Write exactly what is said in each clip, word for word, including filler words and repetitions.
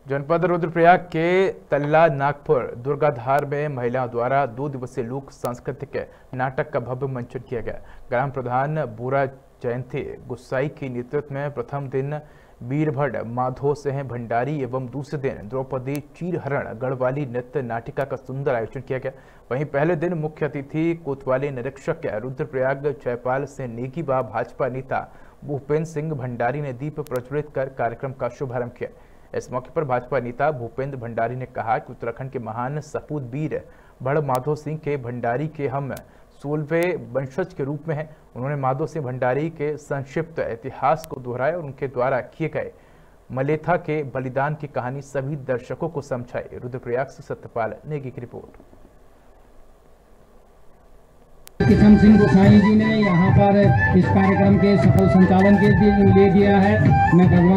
जनपद रुद्रप्रयाग के तल्ला नागपुर दुर्गाधार में महिलाओं द्वारा दो दिवसीय लोक सांस्कृतिक नाटक का भव्य मंचन किया गया। ग्राम प्रधान बुरा जयंती गुस्साई के नेतृत्व में प्रथम दिन वीरभट माधो सिंह भंडारी एवं दूसरे दिन द्रौपदी चीरहरण गढ़वाली नृत्य नाटिका का सुंदर आयोजन किया गया। वहीं पहले दिन मुख्य अतिथि कोतवाली निरीक्षक रुद्रप्रयाग जयपाल सिंह नेगी व भाजपा नेता भूपेंद्र सिंह भंडारी ने दीप प्रज्वलित कर कार्यक्रम का शुभारंभ किया। इस मौके पर भाजपा नेता भूपेंद्र भंडारी ने कहा कि उत्तराखंड के महान सपूत वीर भड़ माधो सिंह के भंडारी के हम सोलहवें वंशज के रूप में हैं। उन्होंने माधो सिंह भंडारी के संक्षिप्त इतिहास को दोहराया और उनके द्वारा किए गए मलेथा के बलिदान की कहानी सभी दर्शकों को समझाई। रुद्रप्रयाग से सत्यपाल नेगी की रिपोर्ट। किशन सिंह गोसाई जी ने यहाँ पर इस कार्यक्रम के सफल संचालन के लिए ले दिया है। मैं भगवान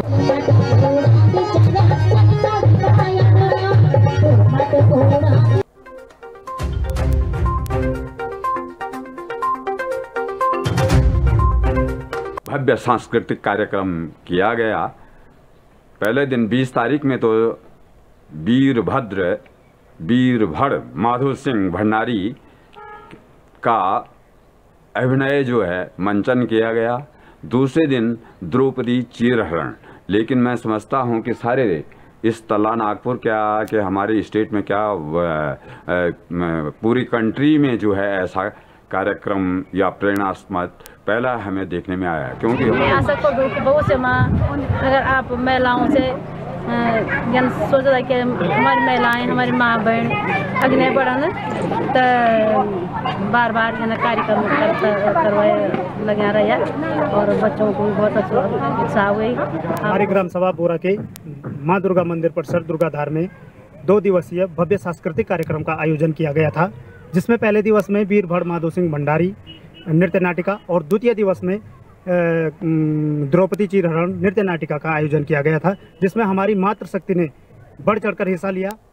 भव्य सांस्कृतिक कार्यक्रम किया गया। पहले दिन बीस तारीख में तो वीरभद्र वीरभड़ माधो सिंह भंडारी का अभिनय जो है मंचन किया गया। दूसरे दिन द्रौपदी चीरहरण। लेकिन मैं समझता हूं कि सारे इस तल्ला नागपुर क्या कि हमारे स्टेट में क्या पूरी कंट्री में जो है ऐसा कार्यक्रम या प्रेरणास्पद पहला हमें देखने में आया। क्योंकि बहुत से माँ अगर आप महिलाओं से जन सोच रहा कि हमारी महिलाएं हमारी माँ बहन अग्नि बढ़न तो बार बार है ना कार्यक्रम करवाए लगे रहा और बच्चों को भी बहुत अच्छा उत्साह हुई। हमारे ग्राम सभा बोरा के माँ दुर्गा मंदिर परिसर दुर्गाधार में दो दिवसीय भव्य सांस्कृतिक कार्यक्रम का आयोजन किया गया था, जिसमें पहले दिवस में वीरभड़ माधो सिंह भंडारी नृत्य नाटिका और द्वितीय दिवस में द्रौपदी चीरहरण नृत्य नाटिका का आयोजन किया गया था, जिसमें हमारी मातृशक्ति ने बढ़ चढ़कर हिस्सा लिया।